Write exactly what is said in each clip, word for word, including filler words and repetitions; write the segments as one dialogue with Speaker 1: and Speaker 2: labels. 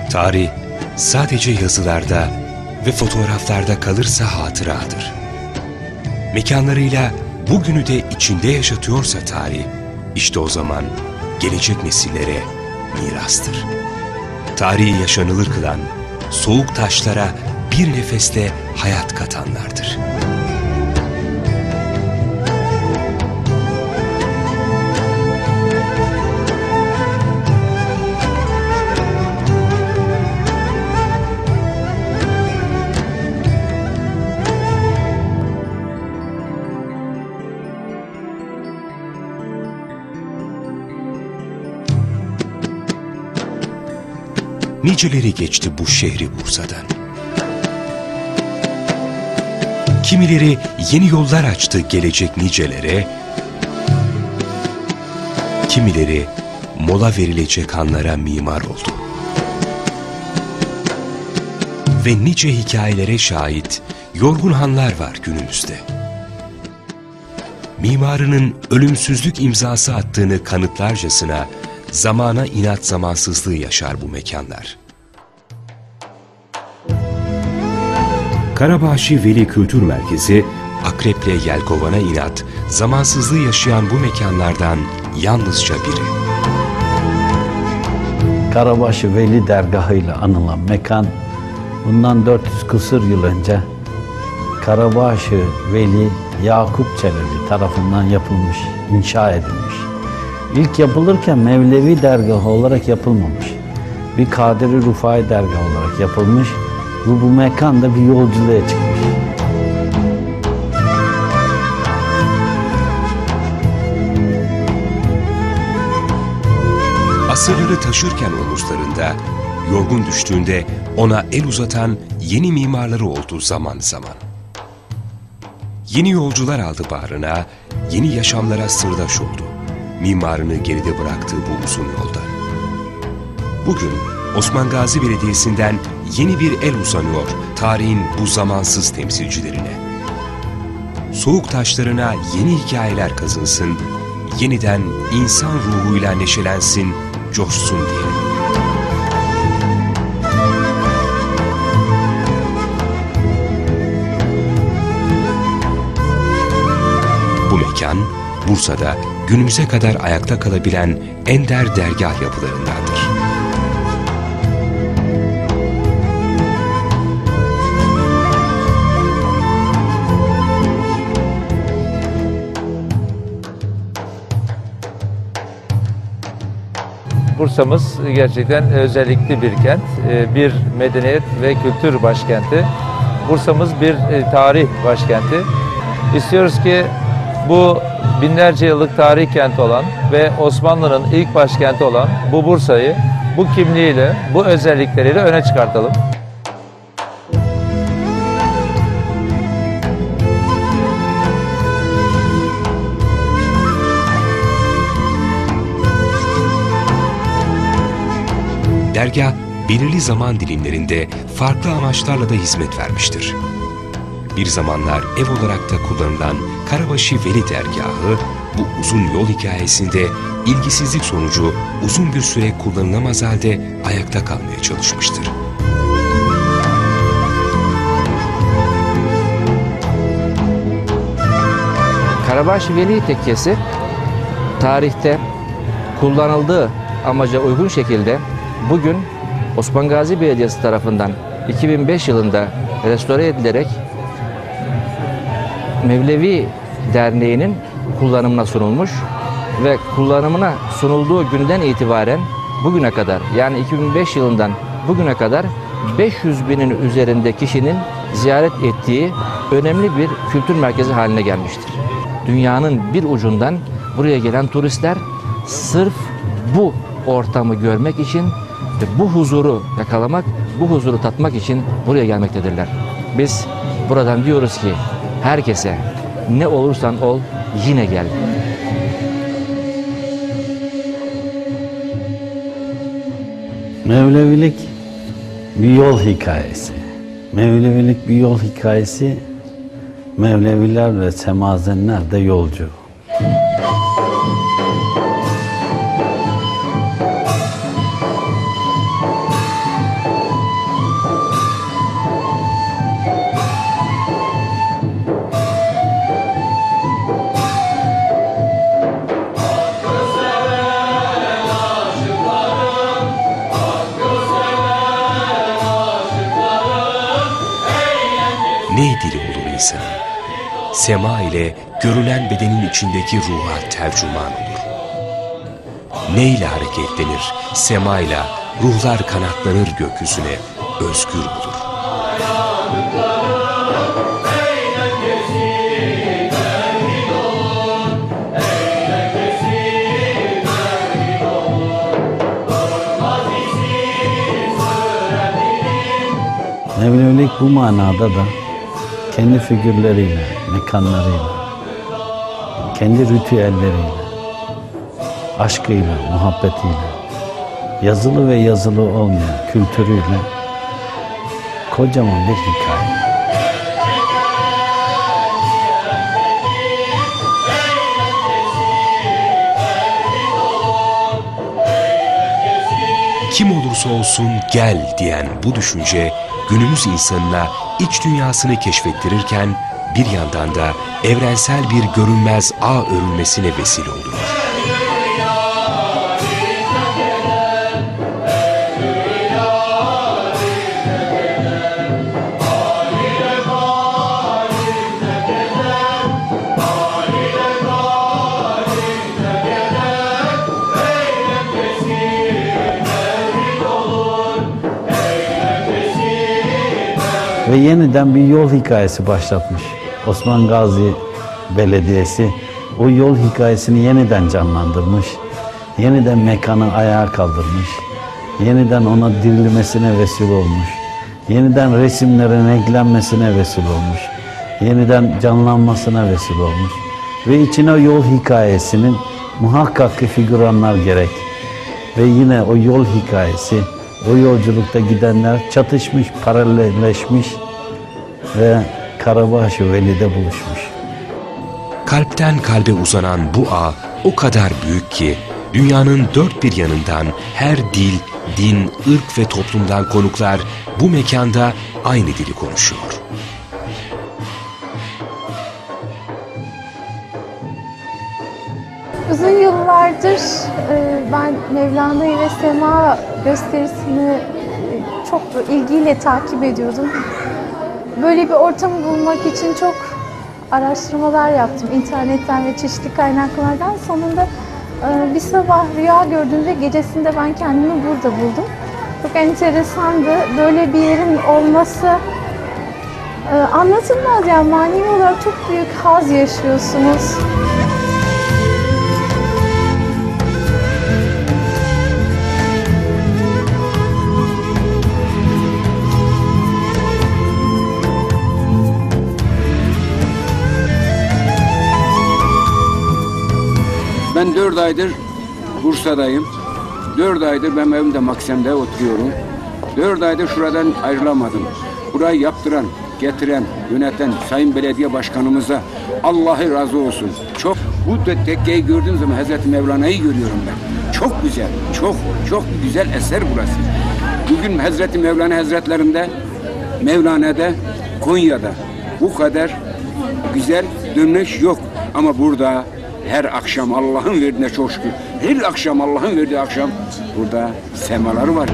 Speaker 1: Tarih sadece yazılarda ve fotoğraflarda kalırsa hatıradır. Mekanlarıyla bugünü de içinde yaşatıyorsa tarih, işte o zaman gelecek nesillere mirastır. Tarihi yaşanılır kılan, soğuk taşlara bir nefesle hayat katanlardır. Niceleri geçti bu şehri Bursa'dan. Kimileri yeni yollar açtı gelecek nicelere, kimileri mola verilecek anlara mimar oldu. Ve nice hikayelere şahit yorgun hanlar var günümüzde. Mimarının ölümsüzlük imzası attığını kanıtlarcasına zamana inat zamansızlığı yaşar bu mekanlar. Karabahçe Veli Kültür Merkezi, Akrep'le Yelkovan'a inat, zamansızlığı yaşayan bu mekanlardan yalnızca biri.
Speaker 2: Karabahçe Veli Dergahı ile anılan mekan, bundan dört yüz küsur yıl önce Karabahçe Veli Yakup Çelebi tarafından yapılmış, inşa edilmiş. İlk yapılırken Mevlevi Dergahı olarak yapılmamış. Bir Kadiri Rufai Dergahı olarak yapılmış. Bu, bu mekanda bir yolculuğa çıkmış.
Speaker 1: Asırları taşırken omuzlarında, yorgun düştüğünde ona el uzatan yeni mimarları oldu zaman zaman. Yeni yolcular aldı bağrına, yeni yaşamlara sırdaş oldu. Mimarını geride bıraktığı bu uzun yolda. Bugün Osman Gazi Belediyesi'nden yeni bir el uzanıyor tarihin bu zamansız temsilcilerine. Soğuk taşlarına yeni hikayeler kazınsın, yeniden insan ruhuyla neşelensin, coşsun diye. Bu mekan, Bursa'da günümüze kadar ayakta kalabilen ender dergah yapılarındandır.
Speaker 3: Bursa'mız gerçekten özellikli bir kent, bir medeniyet ve kültür başkenti. Bursa'mız bir tarih başkenti. İstiyoruz ki bu binlerce yıllık tarih kenti olan ve Osmanlı'nın ilk başkenti olan bu Bursa'yı bu kimliğiyle, bu özellikleriyle öne çıkartalım.
Speaker 1: Dergah, belirli zaman dilimlerinde farklı amaçlarla da hizmet vermiştir. Bir zamanlar ev olarak da kullanılan Karabaşı Veli Dergahı, bu uzun yol hikayesinde ilgisizlik sonucu uzun bir süre kullanılamaz halde ayakta kalmaya çalışmıştır.
Speaker 4: Karabaşı Veli Tekkesi, tarihte kullanıldığı amaca uygun şekilde bugün Osman Gazi Belediyesi tarafından iki bin beş yılında restore edilerek Mevlevi Derneği'nin kullanımına sunulmuş ve kullanımına sunulduğu günden itibaren bugüne kadar, yani iki bin beş yılından bugüne kadar beş yüz binin üzerinde kişinin ziyaret ettiği önemli bir kültür merkezi haline gelmiştir. Dünyanın bir ucundan buraya gelen turistler sırf bu ortamı görmek için ve bu huzuru yakalamak, bu huzuru tatmak için buraya gelmektedirler. Biz buradan diyoruz ki herkese ne olursan ol yine gel.
Speaker 2: Mevlevilik bir yol hikayesi. Mevlevilik bir yol hikayesi. Mevleviler ve semazenler de yolcu.
Speaker 1: ney dili olur insanın? Sema ile görünen bedenin içindeki ruha tercüman olur. Ney ile hareketlenir? Sema ile ruhlar kanatlanır gökyüzüne, özgür olur.
Speaker 2: Mevlevilik bu manada da kendi figürleriyle, mekanlarıyla, kendi ritüelleriyle, aşkıyla, muhabbetiyle, yazılı ve yazılı olmayan kültürüyle kocaman bir hikaye.
Speaker 1: Kim olursa olsun gel diyen bu düşünce günümüz insanına iç dünyasını keşfettirirken bir yandan da evrensel bir görünmez ağ örülmesine vesile olur.
Speaker 2: Ve yeniden bir yol hikayesi başlatmış Osman Gazi Belediyesi. O yol hikayesini yeniden canlandırmış. Yeniden mekanı ayağa kaldırmış. Yeniden ona dirilmesine vesile olmuş. Yeniden resimlerin renklenmesine vesile olmuş. Yeniden canlanmasına vesile olmuş. Ve içine yol hikayesinin muhakkak ki figüranlar gerek. Ve yine o yol hikayesi, o yolculukta gidenler çatışmış, paralelleşmiş ve Karabaş-ı Veli'de buluşmuş.
Speaker 1: Kalpten kalbe uzanan bu ağ o kadar büyük ki dünyanın dört bir yanından her dil, din, ırk ve toplumdan konuklar bu mekanda aynı dili konuşuyor.
Speaker 5: Uzun yıllardır ben Mevlana'yı ve Sema gösterisini çok ilgiyle takip ediyordum. Böyle bir ortamı bulmak için çok araştırmalar yaptım internetten ve çeşitli kaynaklardan. Sonunda bir sabah rüya gördüm ve gecesinde ben kendimi burada buldum. Çok enteresandı. Böyle bir yerin olması anlatılmaz, yani manevi olarak çok büyük haz yaşıyorsunuz.
Speaker 6: Ben dört aydır Bursa'dayım. Dört aydır ben evimde Maksim'de oturuyorum. Dört aydır şuradan ayrılamadım. Burayı yaptıran, getiren, yöneten Sayın Belediye Başkanımıza Allah'ı razı olsun. Çok bu tekkeyi gördüğüm zaman Hazreti Mevlana'yı görüyorum ben. Çok güzel, çok çok güzel eser burası. Bugün Hazreti Mevlana Hazretlerinde, Mevlana'da, Konya'da bu kadar güzel dönüş yok. Ama burada her akşam Allah'ın verdiğine çok şükür. Her akşam Allah'ın verdiği akşam burada semalar var.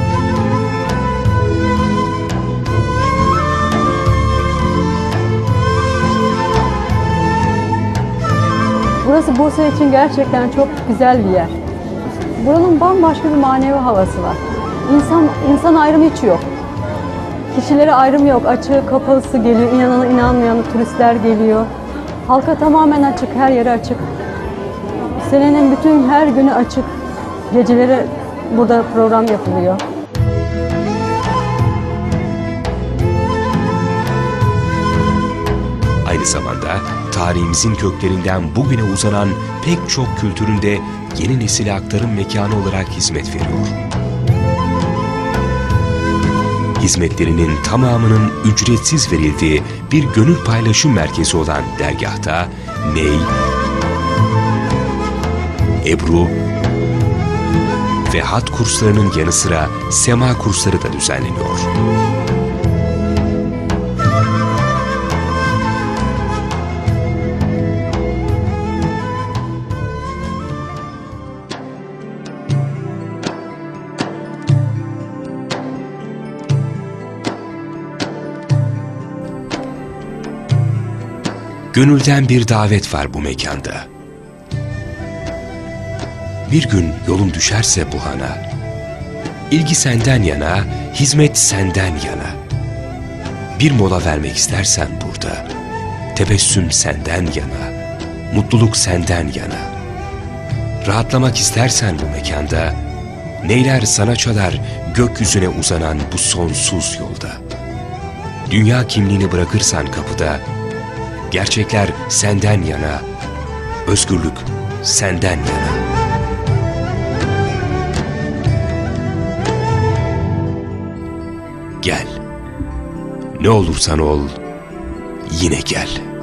Speaker 7: Burası Bursa için gerçekten çok güzel bir yer. Buranın bambaşka bir manevi havası var. İnsan, insan ayrımı hiç yok. Kişilere ayrım yok. Açığı, kapalısı geliyor. İnananı, inanmayanı, turistler geliyor. Halka tamamen açık, her yeri açık. Senenin bütün her günü açık. Geceleri burada program yapılıyor.
Speaker 1: Aynı zamanda tarihimizin köklerinden bugüne uzanan pek çok kültüründe yeni nesile aktarım mekanı olarak hizmet veriyor. Hizmetlerinin tamamının ücretsiz verildiği bir gönül paylaşım merkezi olan dergahta ney, ebru ve hat kurslarının yanı sıra sema kursları da düzenleniyor. Gönülden bir davet var bu mekanda. Bir gün yolun düşerse bu hana, ilgi senden yana, hizmet senden yana. Bir mola vermek istersen burada, tebessüm senden yana, mutluluk senden yana. Rahatlamak istersen bu mekanda, neyler sana çalar gökyüzüne uzanan bu sonsuz yolda. Dünya kimliğini bırakırsan kapıda, gerçekler senden yana, özgürlük senden yana. Gel, ne olursan ol, yine gel.